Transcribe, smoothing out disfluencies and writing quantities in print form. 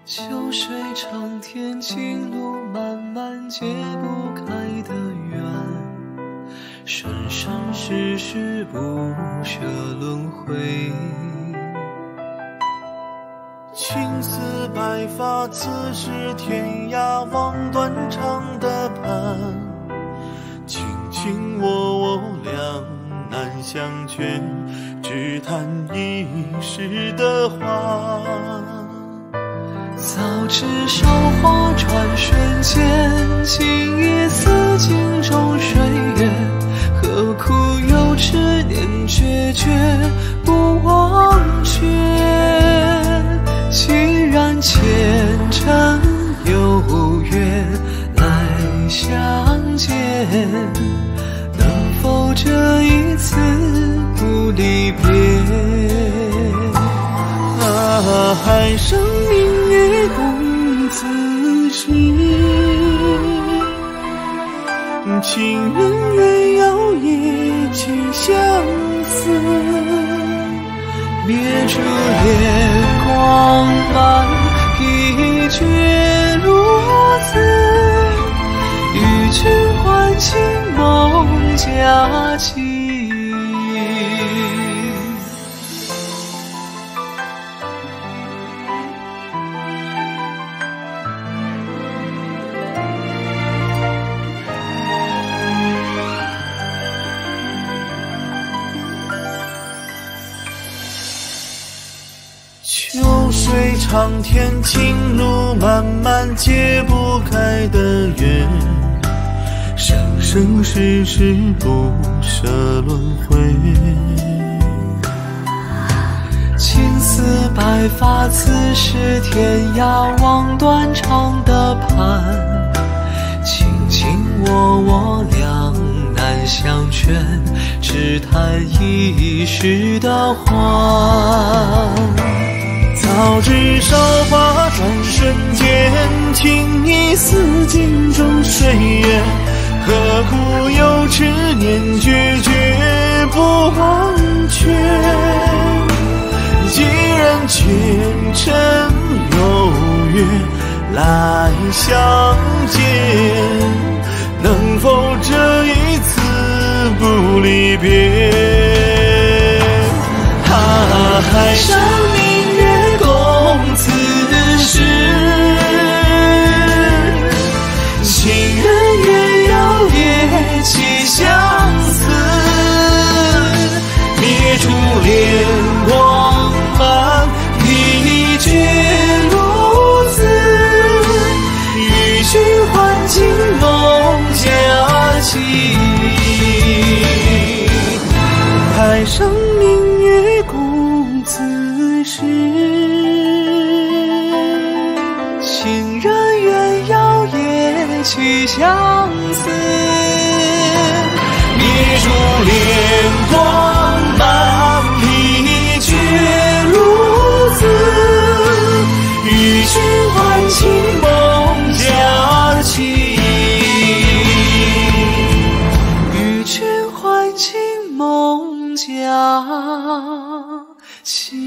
秋水长天，情路漫漫，解不开的缘，生生世世不舍轮回。 青丝白发，此时天涯望断肠的盼，卿卿我两难相劝，只叹一世的欢。 早知韶华转瞬间，情已似镜中水月，何苦又执念决绝不忘却？既然前尘有缘来相见，能否这一次不离别？海上明月共此时，情人缘遥夜寄相思。灭烛烈光满，一绝如此。与君欢情梦佳期。 秋水长天，情路漫漫，解不开的缘，生生世世不舍轮回。 青丝白发，此时天涯望断肠的盼，卿卿我两难相劝，只叹一世的欢。 早知韶华转瞬间，情已似镜中水月，何苦又执念决绝不忘却？既然前尘有缘来相见，能否这一次不离别？海上明月共此时，情人缘遥夜寄相思。灭烛烈光满，一绝如此。与君欢情梦佳期。海上明月共此时，情人缘遥夜寄相思。灭烛烈光满，一绝如此。与君欢情梦佳期。与君欢情梦佳期。